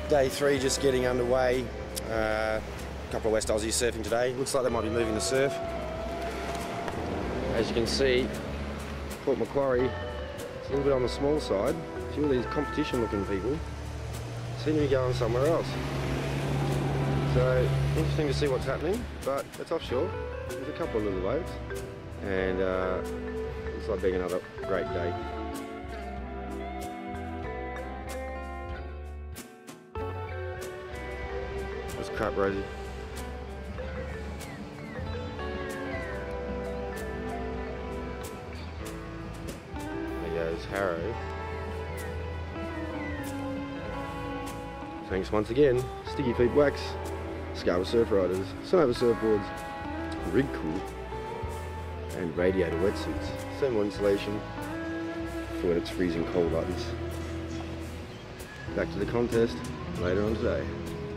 Day 3 just getting underway. A couple of West Aussies surfing today. Looks like they might be moving the surf. As you can see, Port Macquarie, it's a little bit on the small side. A few of these competition looking people seem to be going somewhere else. So, interesting to see what's happening, but it's offshore. There's a couple of little boats, and looks like being another great day. That's crap, Rosie. There goes Harrow. Thanks once again, Sticky Feet Wax, Scarborough Surf Riders, Sonova Surfboards, Rig Cool, and Radiator Wetsuits. Thermal insulation for when it's freezing cold like this. Back to the contest later on today.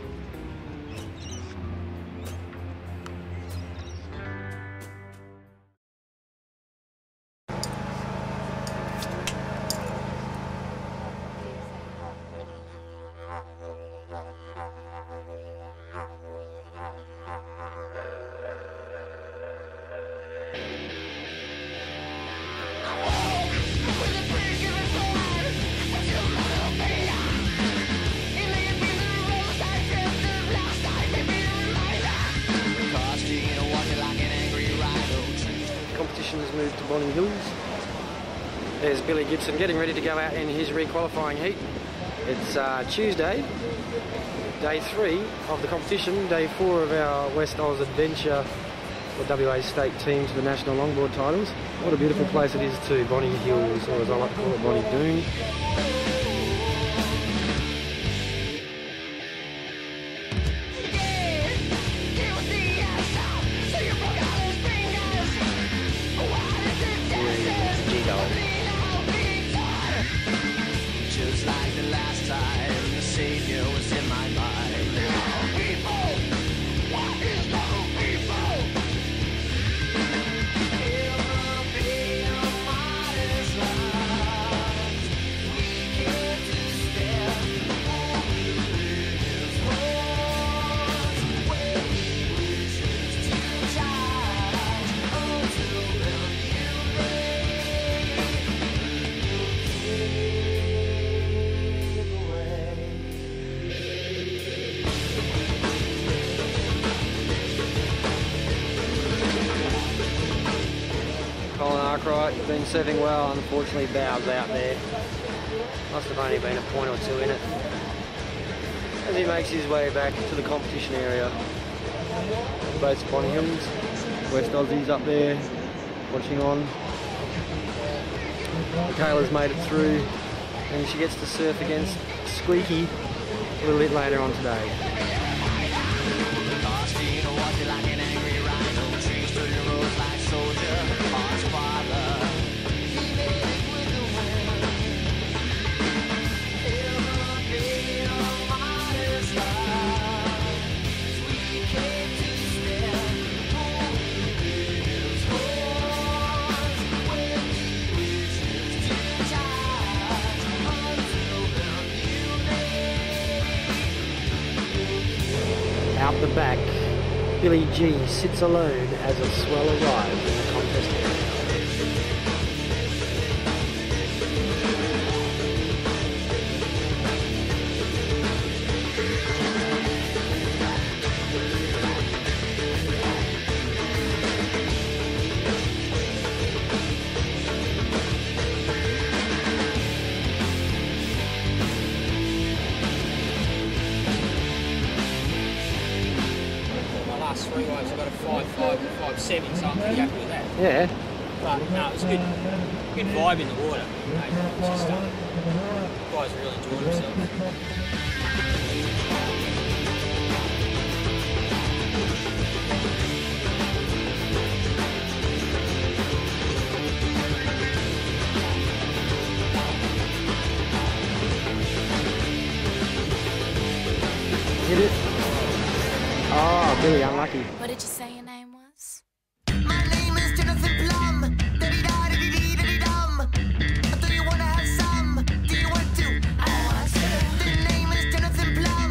Competition has moved to Bonning Hills. There's Billy Gibson getting ready to go out in his re-qualifying heat. It's Tuesday, day 3 of the competition, day 4 of our West Oz adventure for WA state team to the national longboard titles. What a beautiful place it is too, Bonning Hills, or as I like to call it, Bonnie Doon. Just like the last time, the Savior was in my mind. People, what is wrong, people? It'll be a modest life. We can't stand his words when he wishes to charge until then you been surfing well, unfortunately bows out there. Must have only been a point or two in it. As he makes his way back to the competition area. Both Bonnie Hills, West Aussies up there, watching on. Michaela's made it through, and she gets to surf against Squeaky a little bit later on today. Out the back, Billy G sits alone as a swell arrives in the contest area. Last 3 waves, I got a 5.5, 5.7, so I'm pretty happy with that. Yeah. But no, it was good vibe in the water. It's just, guys really enjoyed themselves. Hit it. Oh, Billy, unlucky. What did you say your name was? My name is Jonathan Plum. Da-dee-da-dee-dee-dee-dum. Do you wanna have some? Do you want to? I want to. The name is Jonathan Plum.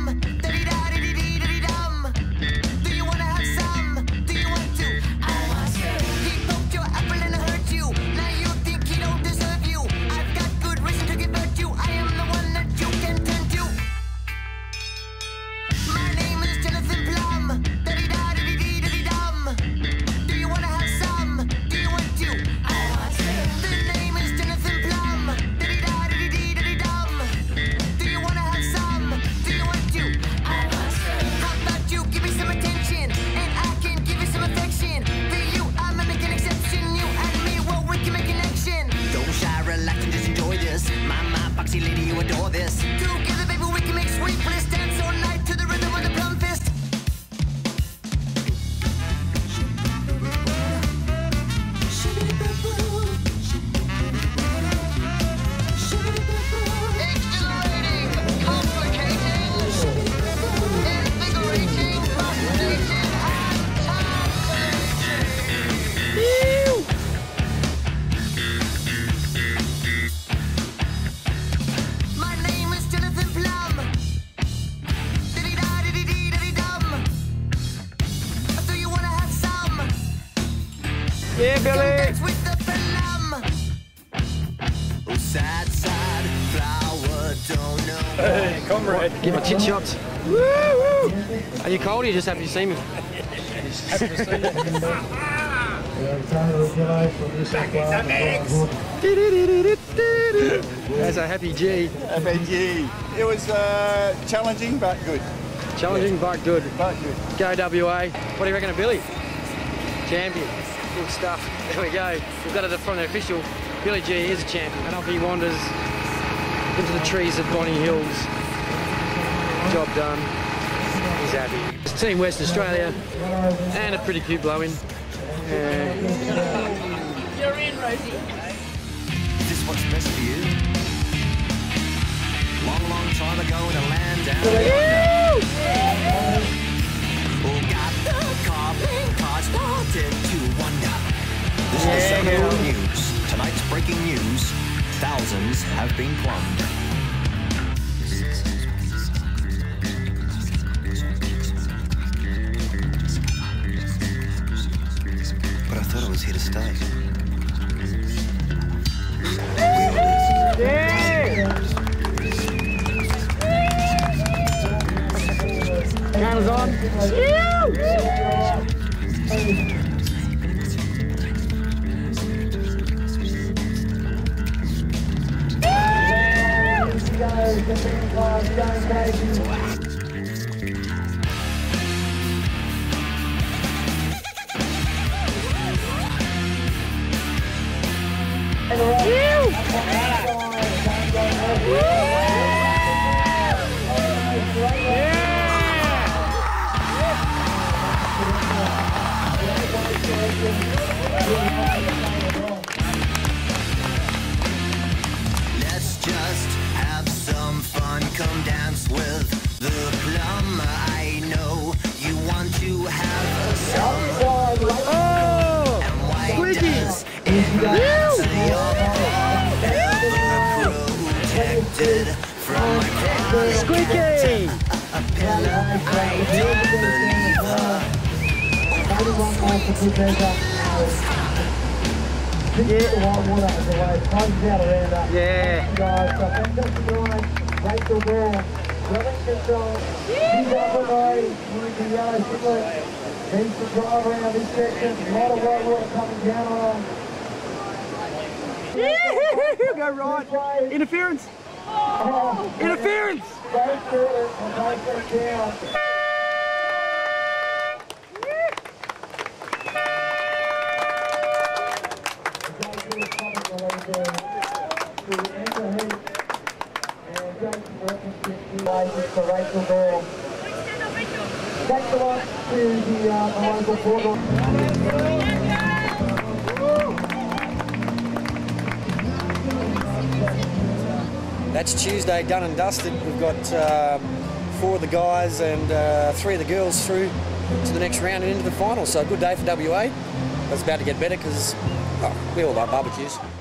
to adore this. Together, baby, we can make sweet bliss. Dance all night to the rhythm of the plum fist. Exhilarating, complicated, invigorating, fascinating, my name is Jonathan Plum. Diddy-da-diddy-dee-diddy-dum. Do you wanna have some? Yeah, Come Billy! dance with the plum. Oh, sad, sad flower, don't know. Hey, comrade. Get my chin shots. Woo, woo. Are you cold or you just happy to see me? Happy to see you. That's a happy G. FNG. It was challenging but good. Challenging but good. But good. Go WA. What do you reckon of Billy? Champion. Good stuff. There we go. We've got it from the official. Billy G is a champion. And off he wanders into the trees of Bonnie Hills. Job done. He's happy. It's Team West Australia. And a pretty cute blow-in. You're in, Rosie. Is this what's best for you? Long, long time ago in a land down under. Who got the calling card started to wonder. This is the old news. Tonight's breaking news. Thousands have been plumbed. But I thought I was here to stay. Cameras on. Let's just have some fun. Come dance with the plum. I know you want to have some. Oh! And why Squeaky! does it matter your ever protected from my chronic Squeaky! I don't believe her. Yeah. Go right. Interference. Interference. Thanks a lot to the local portal. That's Tuesday done and dusted. We've got 4 of the guys and 3 of the girls through to the next round and into the final. So a good day for WA. But it's about to get better because we all like barbecues.